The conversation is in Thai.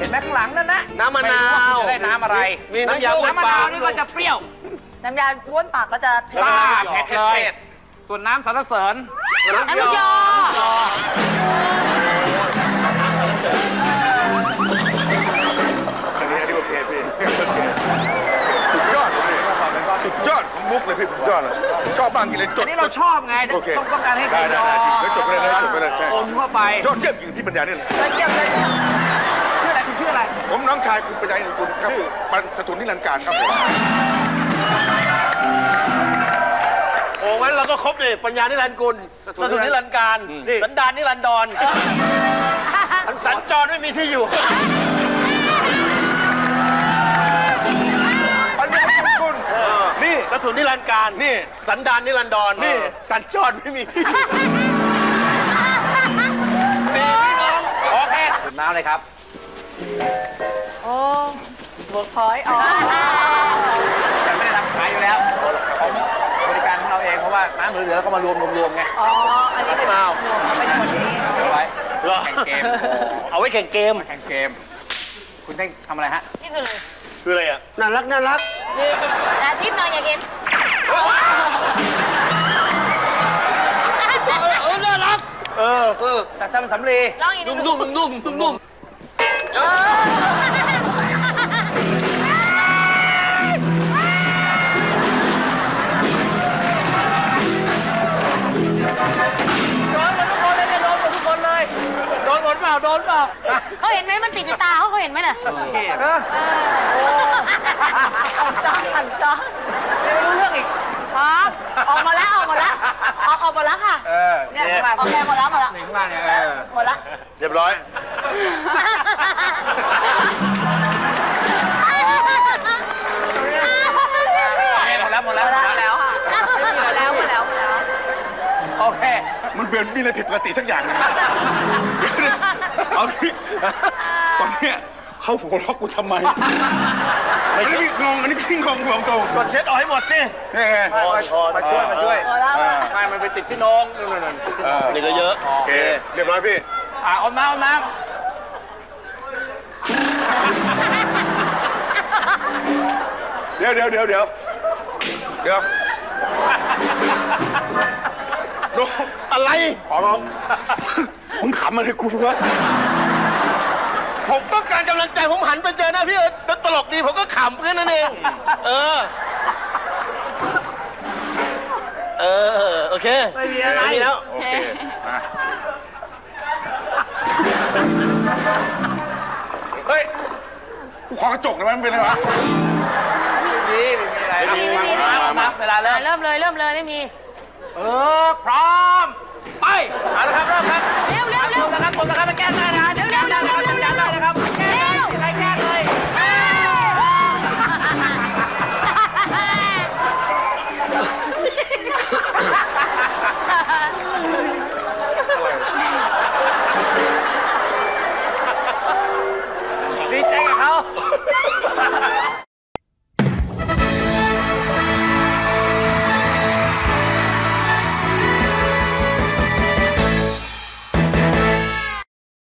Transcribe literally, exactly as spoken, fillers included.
ห็นไหมข้างหลังนั่นนะน้ำมะนาวจะได้น้ำอะไรมีน้ำยาบ้วนปากนี่ก็จะเปรี้ยวน้ำยาบ้วนปากก็จะเผ็ดเผ็ดเลยส่วนน้ำสรรเสริญน้ำยออันนี้อันนี้โอเคพี่สุดยอดเลยสุดยอดของมุกเลยพี่สุดยอดเลยชอบมากกินเลยจดนี่เราชอบไงต้องต้องการให้ได้ได้ได้จดไปเลยจดไปเลยใช่อมเข้าไปยอดเยี่ยมจริงพี่ปัญญาเนี่ยยอดเยี่ยมเลยชื่ออะไรคุณชื่ออะไรผมน้องชายคุณปัญญาเนี่ยคุณครับปันสถุนนิรันดร์การครับผมโอ้งั้นเราก็ครบเลยปัญญานิรันดร์กุลสถุนนิรันดร์การสันดานนิรันดรสัญจรไม่มีที่อยู่ปัญญานิรันดร์กุลนี่สถุนนิรันดร์การนี่สันดานนิรันดรนี่สัญจรไม่มีที่อยู่สี่พี่น้องโอเคดื่มน้ำเลยครับโอ้เวิร์กพอยต์อ๋อแต่ไม่ได้ทำขายอยู่แล้วของบริการของเราเองเพราะว่าน้ำเหลือๆแล้วก็มารวมรวมๆไงอ๋ออันนี้เป็นเอาเป็นคนนี้เอาไว้แข่งเกมเอาไว้แข่งเกมแข่งเกมคุณได้ทำอะไรฮะนี่คืออะไรคืออะไรอ่ะน่ารักน่ารักแต่ทิพย์หน่อยอย่าเห็นเออน่ารักเออเออแต่ถ้ามันสำลีนุ่มนุ่มนุ่มนุ่มนุ่มโดนหมดเปล่าโดนเปล่าเขาเห็นไหมมันติดอยู่ตาเขาเขาเห็นไหมน่ะเห็นเออจ้าหันจ้าไม่รู้เรื่องอีกครับออกมาแล้วออกมาแล้วออกออกมาแล้วค่ะเออเนี่ยโอเคหมดแล้วหมดแล้วหนึ่งล่างเนี่ยหมดแล้วเรียบร้อยหมดแล้วหมดแล้วหมดแล้วหมดแล้วหมดแล้วหมดแล้วโอเคมันเบื่อมีอะไรผิดปกติสักอย่างนึงเอาดิตอนเนี้ยเขาหัวเราะกูทำไมไม่ใช่งงอันนี้พี่งงงงตรงก็เช็ดเอาให้หมดสินี่ไงมาช่วยมาช่วยมาช่วยไม่มันไปติดที่น้องนี่ก็เยอะโอเคเรียบร้อยพี่อ่าเอาน้ำเอาน้ำเดี๋ยวเดี๋ยวเดี๋ยวเดี๋ยวเดี๋ยวน้องอะไรขอร้องมึงขำอะไรกูวะผมต้องการกำลังใจผมหันไปเจอหน้าพี่เอิร์ธตลกดีผมก็ขำแค่นั้นเองเออเออโอเคไม่มีอะไรแล้วโอเคเฮ้ยกูขอกระจกหน่อยมันเป็นอะไรวะดีไม่มีอะไรนับเวลาเริ่มเริ่มเลยเริ่มเลยไม่มีเออพร้อม